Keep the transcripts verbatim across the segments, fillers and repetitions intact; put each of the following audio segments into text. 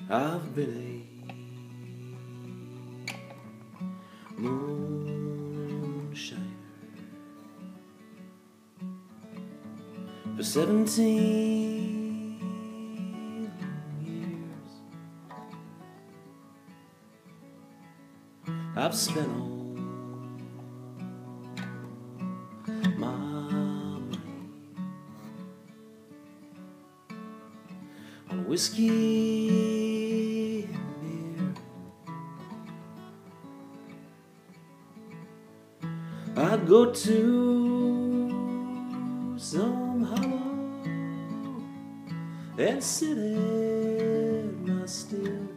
I've been a moonshiner for seventeen years. I've spent all my money on whiskey and beer. I'd go to some hollow and sit at my still,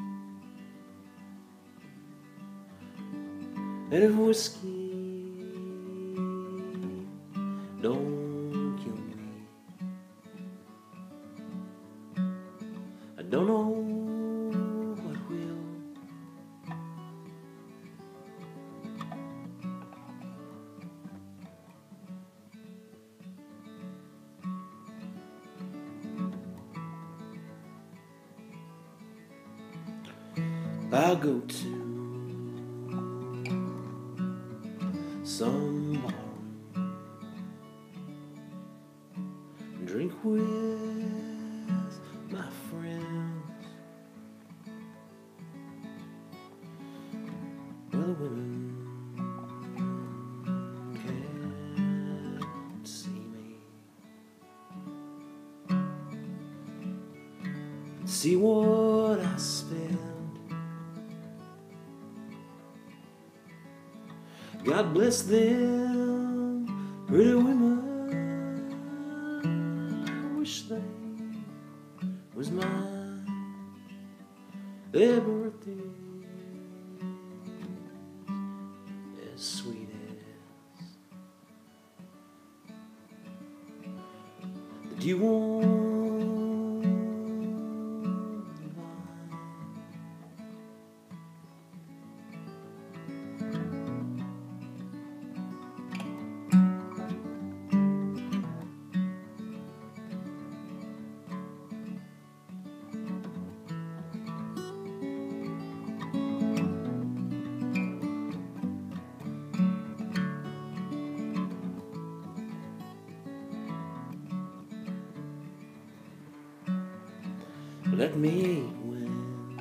and if whiskey don't kill me, I don't know what will. I'll go to some bar and drink with my friends, where the women can't see me and see what I spend. God bless them, pretty women. I wish they was mine. Their birthday as sweet as the dew on the vine. Let me eat when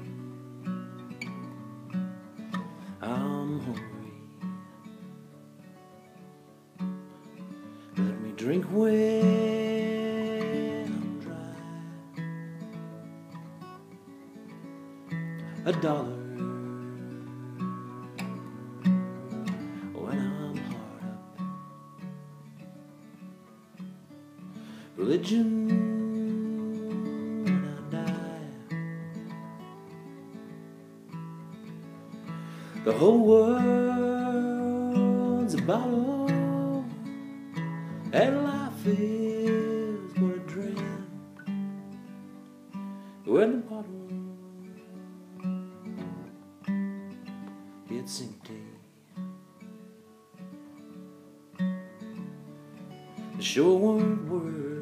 I'm hungry. Let me drink when I'm dry. A dollar when I'm hard up. Religion when I die. The whole world's a bottle, and life is but a dream. When the bottle gets empty, it sure won't work.